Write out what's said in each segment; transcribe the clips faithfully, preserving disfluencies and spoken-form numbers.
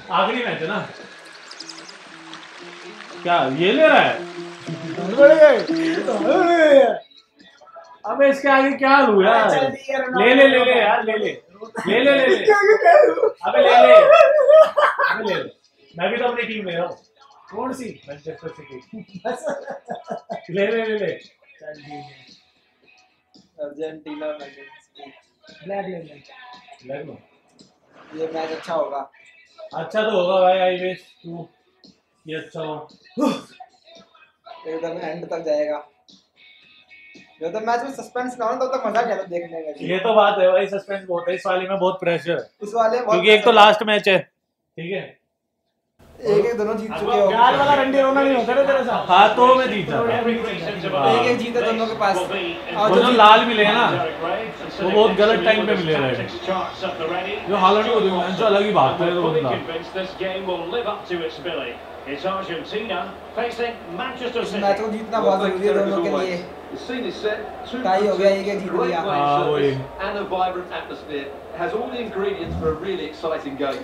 आखिरी मैच है ना? क्या ये ले रहा है? अबे इसके आगे क्या लूं यार? ले ले ले ले यार, ले ले ले ले ले ले अबे ले ले अबे ले ले। मैं भी तो अपनी टीम ले रहा हूँ। कौन सी? Manchester city. ले ले ले ले। अर्जेंटीना ब्लैक ले ले। ब्लैक लो। ये मैच अच्छा होगा। अच्छा तो होगा भाई, आई विश तू ये अच्छा हो। एकदम एंड तक जाएगा। जब तक मैच में सस्पेंस ना हो तब तक मजा नहीं आता देखने में। ये तो बात है भाई, सस्पेंस बहुत है इस वाले में, बहुत प्रेशर है इस वाले में, क्योंकि एक तो लास्ट मैच है, ठीक है? एक एक दोनों जीत चुके हो। यार वाला रंडी रोना नहीं होता ना तेरे साथ। हाँ तो मैं जीता था। एक एक जीते दोनों के पास। वो जो लाल मिले ना वो बहुत गलत टाइम पे मिले रहे। जो हालांकि वो जो मैच अलग ही बात है तो बंदा। इस मैच को जीतना बहुत जरूरी है दोनों के लिए। टाई हो गया, एक एक जीत लिया। हाँ वही। And a vibrant atmosphere has all the ingredients for a really exciting game.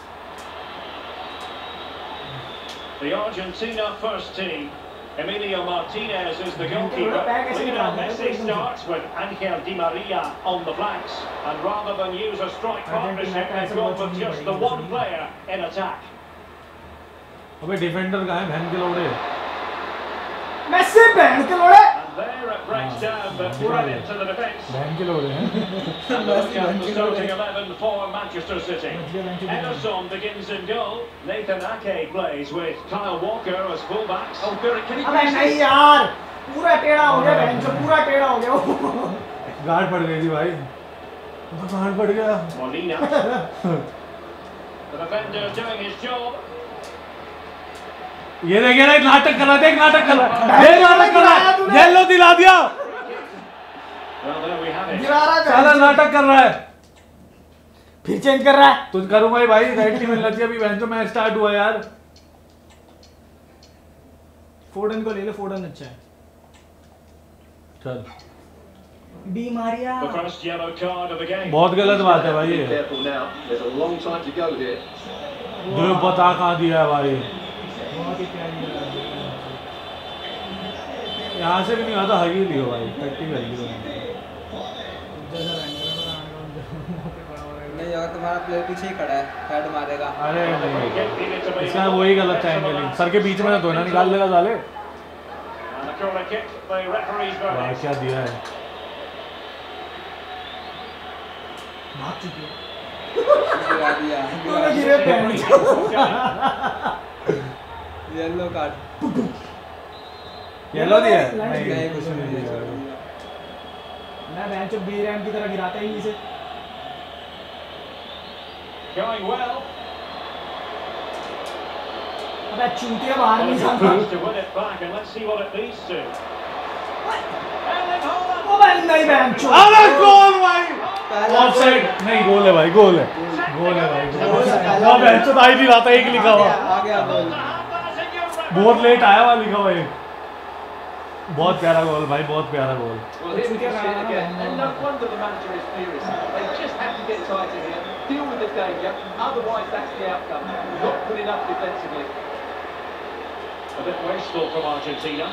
The Argentina first team. Emilio Martinez is the goalkeeper. Lionel Messi starts with Angel Di Maria on the flanks, and rather than use a strike partnership, they've gone with just the one player in attack. अबे defender कहाँ है बहन के लोड़े? Messi बहन के लोड़े? And there it breaks down, but brilliant to the defence. बहन के लोड़े हैं। And the look at the starting eleven for Manchester City. Ederson begins in goal. Nathan Ake plays with Kyle Walker as fullbacks. Oh, Derek, can he? अबे नहीं यार, पूरा टेढ़ा हो गया बहन जो पूरा टेढ़ा हो गया। गार्ड पड़ गई थी भाई। तो गार्ड पड़ गया। Molina. The defender doing his job. ये देखिए ना, एक नाटक कर रहा है, एक नाटक कर रहा है, ये नाटक कर रहा है, येलो दिला दिया। Well, there we have it. गिरा रहा है, साला नाटक कर रहा है। फिर चेंज कर रहा है। तुझ करूंगा ही भाई, रेड टीम मिलना चाहिए अभी बहन जो मैच स्टार्ट हुआ यार। फोर्डन को ले ले, फोर्डन अच्छा है। चल। Di Maria. The first yellow card of the game. बहुत गलत बात है भाई ये। Careful now. There's a long time to go here. जो बता कहाँ दिया है भाई। बहुत ही प्यारी यहाँ से भी नहीं आता, हगी लियो भाई, टट्टी कर लियो। नहीं अगर तुम्हारा प्लेयर पीछे ही खड़ा है, हेड मारेगा। अरे नहीं, इसका वही गलत था एंगलिंग, सर के बीच में तो ना निकाल देगा साले। And the corner kick, the referee's वाह verdict. क्या दिया है। भाग चुकी है। गिरा दिया। तूने गिरे बहन। Yellow card. येलो दिया है? नहीं नहीं कुछ नहीं दिया। मैं बहन जो बी रैम की तरह गिराता ही नहीं इसे। Going well. अबे चूतिया बाहर नहीं Well, जाता। to win it back, and let's see what it leads to. Erling Haaland. ओ बहन नहीं बहन चो। अरे गोल भाई, ऑफसाइड नहीं, गोल है भाई, गोल है, गोल है भाई। वो बहन चो आई नहीं रहा था, एक लिखा हुआ। आ गया गोल। बहुत लेट आया हुआ लिखा हुआ एक। बहुत प्यारा गोल भाई, बहुत प्यारा गोल। Well, here we can see it again. And no wonder the manager is furious. They just have to get tight in here, deal with the danger. Otherwise, that's the outcome. Not good enough defensively. A bit wasteful from Argentina.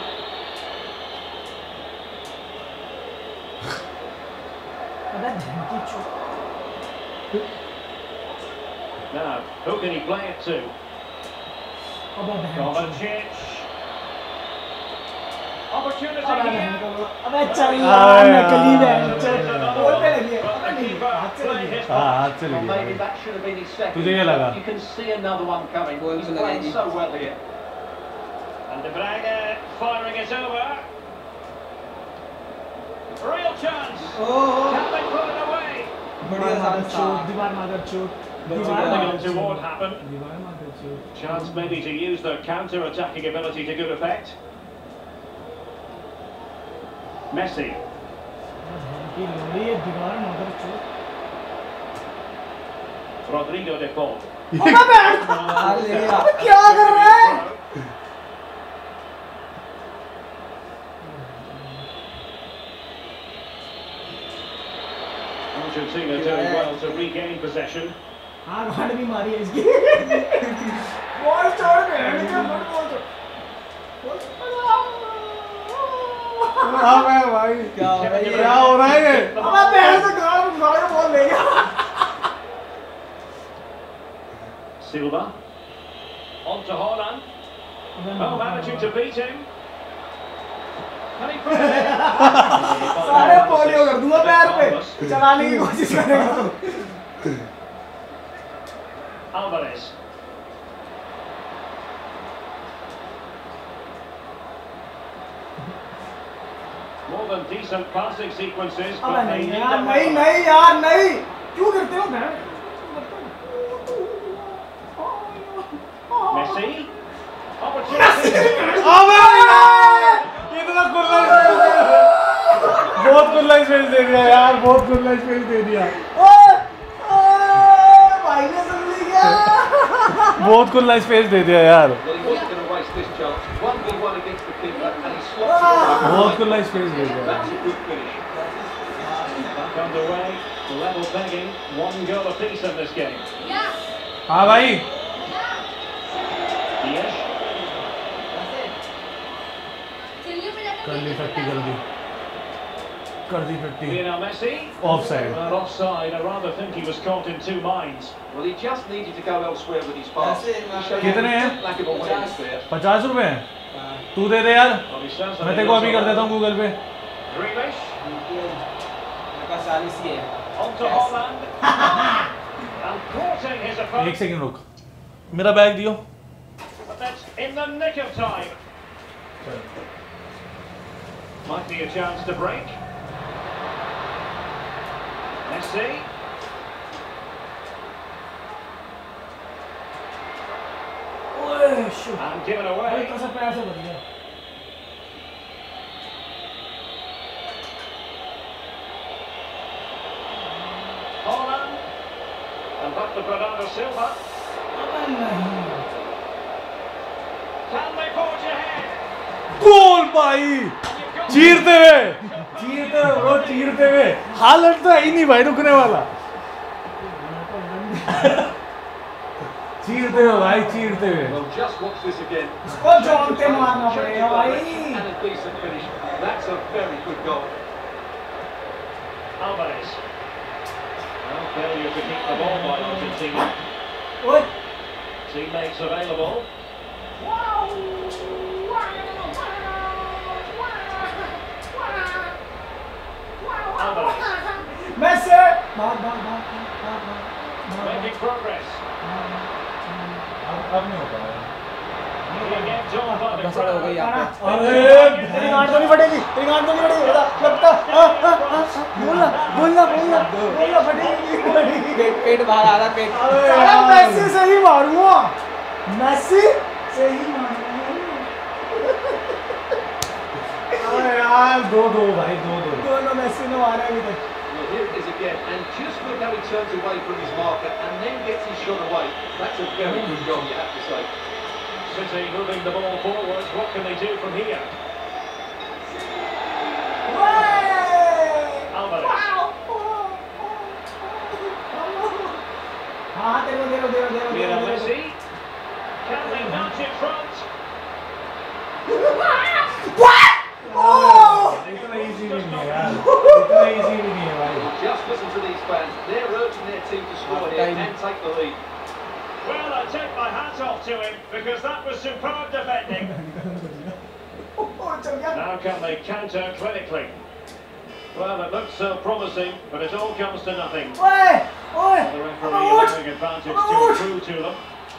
अबे धमकी चो। Now, who can he play it to? अबे बहन चो। Kovacic. Opportunity अबे here. बहन को। अबे चल यार नकली बहन चो। गोल पे लगी है। But the keeper played his हाँ part. हाथ से Well, maybe लगी। that should have been his second. तुझे क्या लगा? You can see another one coming. Goal He's पे playing लगेगी। so well here. And De Bruyne firing it over. Real chance. Oh Can they put it away? बढ़िया मागर साथ चोट, दीवार मागर चोट, दीवार Nothing मागर untoward चोट, happened. दीवार मागर चोट। Chance maybe to use their counter-attacking ability to good effect. Messi. की लोड़ी है दीवार मागर चोट। Rodrigo de Paul. अबे बहन। अबे क्या कर रहा है? Argentina doing well to regain possession. हाँ गांड भी मारी है इसकी बॉल छोड़ के बॉल छोड़ हाँ मैं भाई क्या हो रहा है ये? क्या हो रहा है ये? अबे पैर से गांड गांड बॉल ले गया Silva. On to Haaland. Well managing to beat him. Can he put it in? सारे पोलियो कर दूंगा पैर पे चलाने की कोशिश करेगा Alvarez. More than decent passing sequences, अबे but they नहीं need यार a नहीं नहीं यार नहीं क्यों करते हो मैं Messi. Opportunity. अबे यार कितना खुला बहुत खुला स्पेस दे दिया यार बहुत खुला स्पेस दे दिया ओए ओए भाई ने सुन लिया बहुत खुला स्पेस दे दिया यार Well, he wasn't going to waste this chance. one v one against the keeper, and he slots it right. बहुत खुला स्पेस दे दिया That's a good finish. Back underway. Level pegging. One goal apiece in this game. हाँ भाई Yes. कर ली फट्टी कर दी कर दी फट्टी Lionel Messi. Offside. Well, offside. I rather think he was caught in two minds. Well, he just needed to go elsewhere with his pass. ऐसे He showed कितने हैं? a lack of awareness there. पचास रुपए हैं तू दे दे यार Well, he stands on मैं the तेरे को अभी कर outside. देता हूँ गूगल पे Grealish. मेरे पास चालीस ही है On to Haaland. And courting his एक opponent. सेकंड रुक मेरा बैग दियो But that's in the nick of time. Might be a chance to break. Messi. ओए शो And given भाई away. कैसा पैर से बच गया Haaland. And back to Bernardo Silva. अबे नहीं Can they forge ahead? गोल भाई चीरते हुए चीरते हुए ब्रो चीरते हुए हालत तो है ही नहीं भाई रुकने वाला चीरते हुए भाई चीरते हुए Well, just watch this again. इसको जॉन के मारना पड़ेगा भाई And a decent finish. That's a very good goal. Alvarez. Well, failure to keep the ball by Argentina. ओए Teammates available. Alvarez. मैसे भाग भाग भाग भाग भाग Making progress. अब नहीं होता He gets on by the घसड़ हो गई crowd. यहाँ पे अरे तेरी गांड तो नहीं फटेगी तेरी गांड तो नहीं फटेगी बता लगता हाँ, हाँ, हाँ, बोलना बोलना बोलना बोलना फटेगी नहीं फटेगी पेट पेट बाहर आ रहा है पेट अरे साला यार। मैसी से ही मारूंगा मैसी से ही मारूंगा अरे यार दो दो भाई दो दो दोनों मैसी ने मारा अभी तक Well, here it is again, and just look how he turns away from his marker and then gets his shot away. That's a very good goal, you have to say. City moving the ball forward. What can they do from here? Alvarez. हाँ तेरे को दे दो दे दो दे दो Lionel Messi. Can they nudge in front? इतना easy भी नहीं है यार इतना इजी भी नहीं है भाई Well, just listen to these fans. They're urging their team to score here and take the lead. Well, I take my hat off to him because that was superb defending. चल गया Now can they counter clinically? Well, it looks so promising, but it all comes to nothing. ओए ओए The अब referee उठ allowing advantage to accrue to them.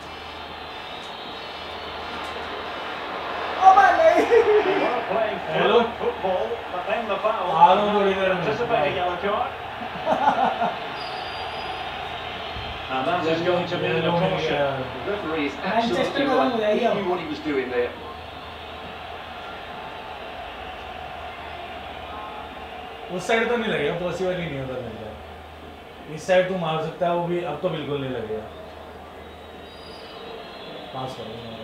अब नहीं They were playing Hello? fluid football, but then the foul. Hello, and now good they evening. anticipate a yellow card. And that is going to mean a caution. The referee is Manchester absolutely में right. हो जाएगी He अब। knew what he was doing there. उस side तो नहीं लगेगा possible ही नहीं उधर मिल जाए इस साइड तू मार सकता है वो भी अब तो बिल्कुल नहीं लगेगा पास करेगा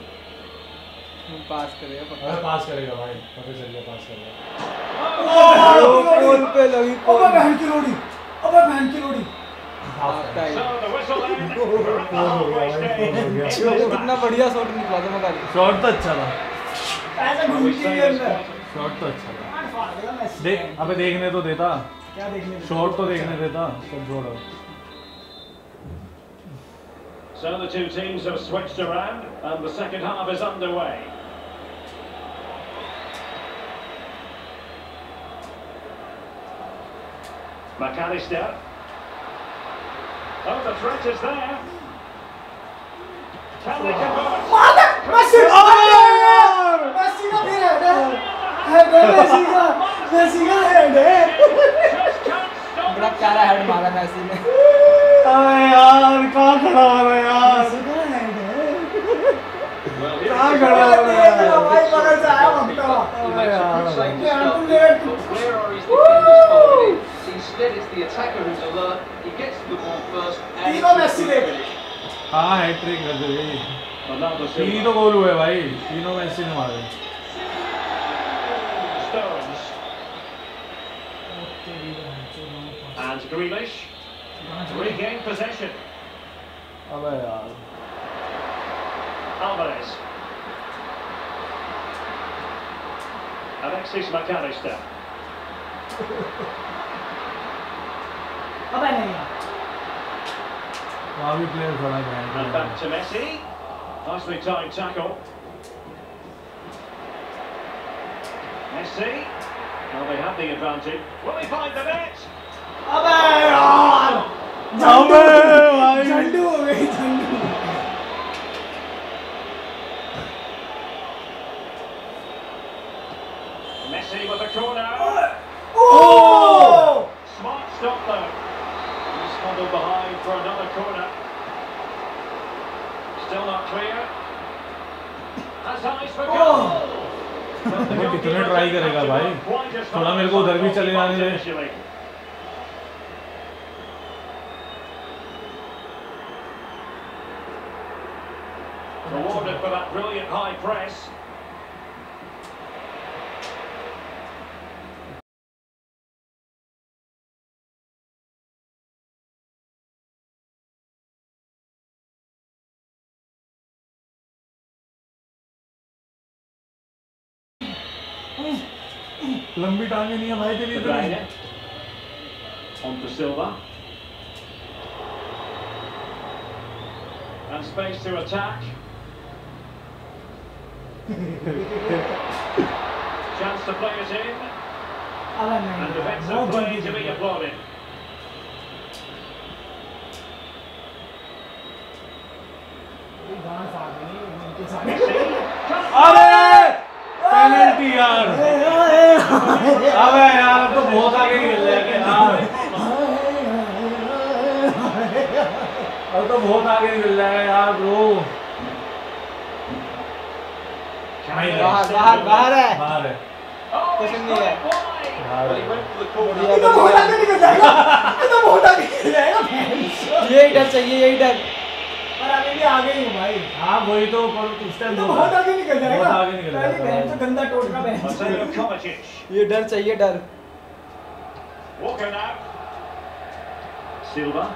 पास करेगा पक्का अरे पास करेगा भाई पता चल गया पास करेगा गोल पे लगी अबे बहन की लोड़ी अबे बहन की लोड़ी आपका ही So the whistle then. We're at the halfway stage in this कितना match. बढ़िया शॉट निकला था मगाली शॉट तो अच्छा था, ऐसा Well, घूम we के say ही this अंदर point. शॉट तो अच्छा था। यार फाड़ देगा मैसी। देख अबे देखने तो देता, क्या देखने को? शॉट तो देखने देता, सब छोड़ो। So the two teams have switched around and the second half is underway. McAllister. Oh, the threat is there. Can they convert? Massey Massey का फिर हेड है हेड है मैसी का मैसी का हेड है। Just can't stop बड़ा it. प्यारा हेड मारा मैसी ने अबे यार कहाँ खड़ा हो रहा है यार, मैसी का हेड है। Well, here कहाँ it is. खड़ा हो रहा है यार? भाई बगल से आया भक्ता। He makes a good save to Yeah, start, yeah. but where are his defenders following him? Instead, it's the attacker who's alert. He gets to the ball first, and तीनों it's a मैसी good देख। finish. हाँ hat trick कर दे, Ronaldo तीन ही Silva. तो गोल हुए भाई, तीनों मैसी ने मारे। Stones. And Grealish. Regain possession. अबे यार Alvarez. Alexis McAllister. अबे नहीं यार। वहाँ भी प्लेयर खड़ा And है। back to Messi. Nicely timed tackle. Messi. Well, they have the advantage. Will he find the net? अबे यार अबे भाई झंडू हो गई झंडू। Messi with a corner. Oh Smart stop though. He's smuggled behind for another corner. Still not clear. Has eyes for goal. But the वो कितने goalkeeper try didn't करेगा have to भाई? run quite as थोड़ा hard मेरे as को उधर भी the चले जाने दे। initially. Rewarded for that brilliant high press. लंबी टांगे नहीं है भाई तेरी इतनी। Pereira. On for Silva. And space to attack. Chance to play it in. अबे And नहीं defensive बहुत play जल्दी to be applauded. गाना फाड़ देंगे इनके साथ। Messi. अरे पेनल्टी यार, अबे यार अब तो बहुत आगे निकल जाएगा यार, अब तो बहुत आगे निकल जाएगा यार ब्रो। बाहर बाहर बाहर है बाहर है, Oh, कुछ he's नहीं got है। it wide. बाहर Well, he है। went for the corner. बढ़िया ये तो बहुत आगे बढ़िया निकल जाएगा, ये तो बहुत आगे निकल जाएगा भैंस। यही डर चाहिए यही डर पर अभी भी आगे ही हूँ भाई। हाँ वही तो पर उस ये टाइम तो बहुत आगे निकल जाएगा। बहुत आगे निकल पहली जाएगा। भैंस तो गंदा टोटका भैंस। Mateo Kovacic. ये डर चाहिए डर Walker now. Silva.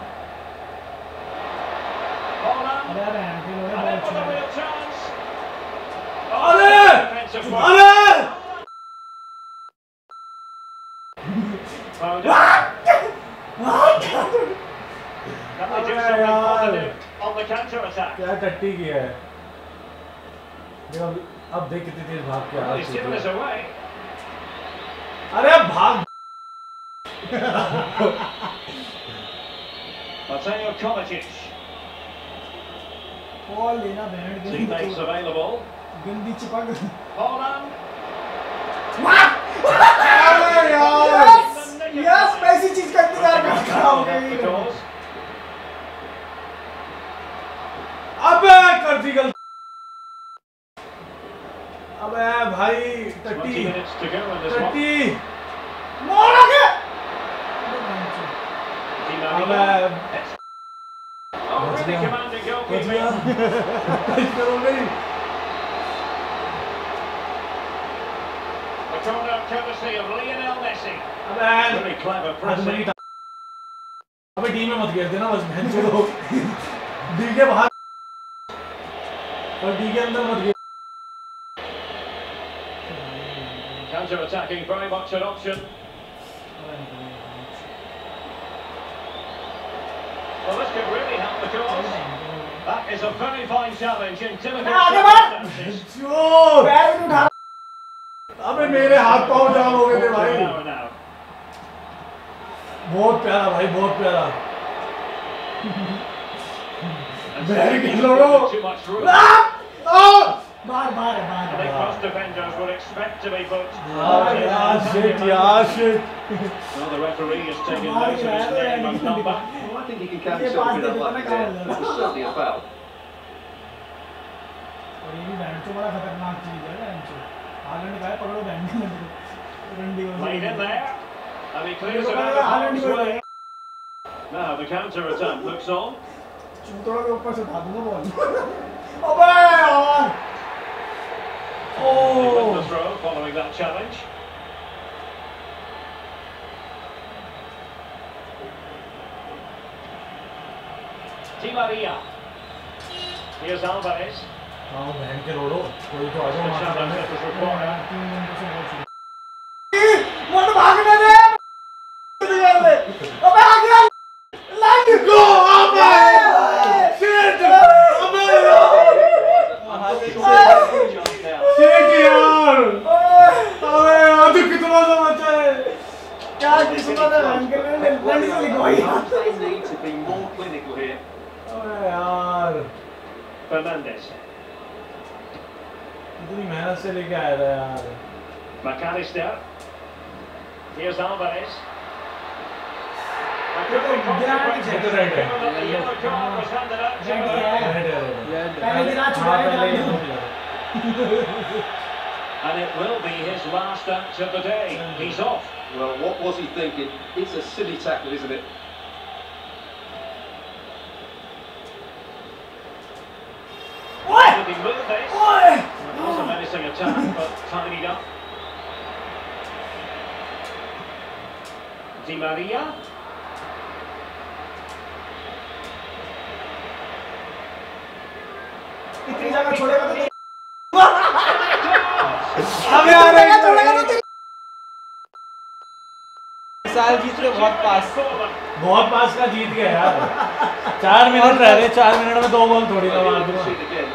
Holland. अबे यार भैंस के लोग And in बहुत for the अच्छे real chance. Oh, अरे! defensive work. अरे Foden. Can they do अबे something यार। positive on the counter attack? क्या टट्टी किया है, देख अब अब देख कितनी तेज भाग के आ Well, रही he's given us है। away. अरे भाग Mateo Kovacic. बॉल लेना बैंड के Teammates available. गंदी चिपक। Holland. अरे यार यस यस ऐसी चीज का इंतजार कर खड़ा हो That's the गई। cause. अबे कर दी गलती, अबे भाई twenty टट्टी minutes to go in this one. टट्टी, मोड़ आगे। Di अबे Maria. It's- Oh, बच really गया, commanding बच गया, goalkeeping. करो गई। A corner courtesy of Lionel Messi. अबे Very clever आज मेरी pressing. टा- अबे टीम में मत खेल देना बस बहन चलो डी के बाहर और डी के अंदर मत खेल Counter attacking, very much an option. Well, this could really help the cause. That is a very fine challenge, intimidating. चोर अबे मेरे हाथ पाँव जाम हो गए थे भाई बहुत प्यारा भाई बहुत प्यारा बैर के लोड़ो बार बार बार I think most defenders would expect to be booked. यार shit यार shit Well, the referee has taken note of his name and number. Well, I think he can count himself a bit unlucky there. It was certainly a foul. और ये भी बैंचो बड़ा खतरनाक चीज है बैंचो Holland का है पकड़ो बैंच में रंडी Played in there, and he clears it out of harm's way. Now the counter attack looks on. चूतों के ऊपर से उठा दूंगा बॉल अबे यार He wins the throw following that challenge. Di Maria. Here's Alvarez. आओ बहन के लोड़ो कोई तो आ The जाओ challenge that was required. तीन घंटे से बहुत मत भागने दे अबे आ गया लाइन गो अबे shit अबे shit यार अबे यार तू कितना समझता है क्या किस्मत है बैंकर ने लंडी से लिखवाई They need to be more clinical here. अबे यार Fernandes. इतनी मेहनत से लेके आया था यार McAllister. Here's Alvarez. A ये तो good consequence गिरा given right है that the yellow card was handed out to Right him. है पहले गिरा छुड़ा And it will be his last act of the day. He's off. Well, what was he thinking? It's a silly tackle, isn't it? Did he move this? ओए It was a menacing attack, but tidied up. Di Maria. इतनी जगह छोड़ेगा तो अबे यार छोड़ेगा तो तेरी साल जीत रहे बहुत पास बहुत पास का जीत गया यार चार मिनट रह रहे चार मिनट में दो गोल थोड़ी ना मार दूंगा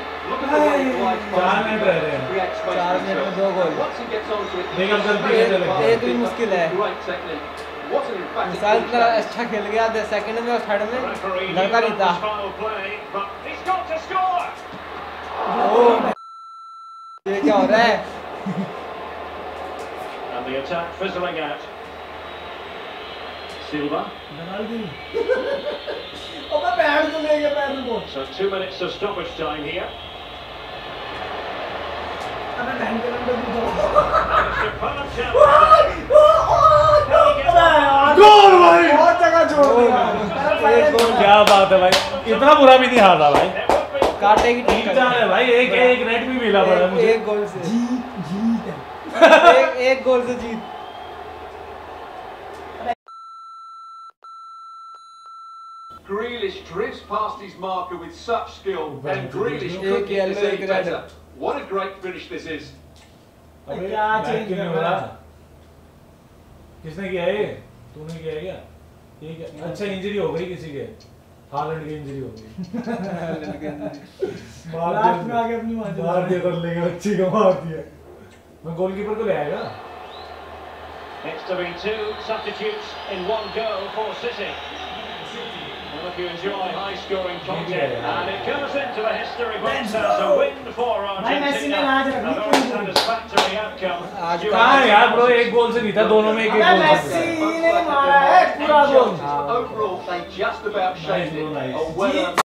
चार मिनट रह रहे हैं चार मिनट में दो गोल देख अब जल्दी से चले ये तो मुश्किल है मिसाल इतना अच्छा खेल गया दे सेकंड में और थर्ड में Referee लगता knew नहीं that था was foul play, but he's got to score. ये क्या हो रहा है And the attack fizzling out. Silva. डाल दी अबे पैर तो ले गया पैर को So two minutes of stoppage time here. अबे बहन के नंबर भी दो And a superb challenge. गोल भाई बहुत जगह छोड़ दिया एक गोल क्या बात है भाई इतना बुरा भी नहीं हारा भाई It would be काटे की ठीक जा रहा है भाई एक एक नेट भी मिला पड़ा है मुझे एक गोल से जीत जीत एक एक गोल से जीत Grealish drifts past his marker with such skill, and Grealish Ek could get yellow, this ek even red. better. What a great finish this is. अबे क्या बैक change क्यों नहीं कर हो रहा रहा है? किसने किया है ये तूने किया है क्या ठीक है अच्छा इंजरी हो गई किसी के हालैंड की इंजरी हो गई मार लास्ट में दिया आगे अपनी मार मार दिया कर लेगा अच्छी का मार दिया मैं गोलकीपर को ले आएगा Next to be two substitutes in one goal for City. Well, if you enjoy high-scoring content, and it goes into the history books as a win for Argentina. A very satisfactory outcome. आज You कहाँ have है यार bro एक गोल से जीता दोनों में एक एक अबे गोल मेसी से ने मारा है पूरा गोल Overall, they just about Nice shaved bro, it. nice. A well-earned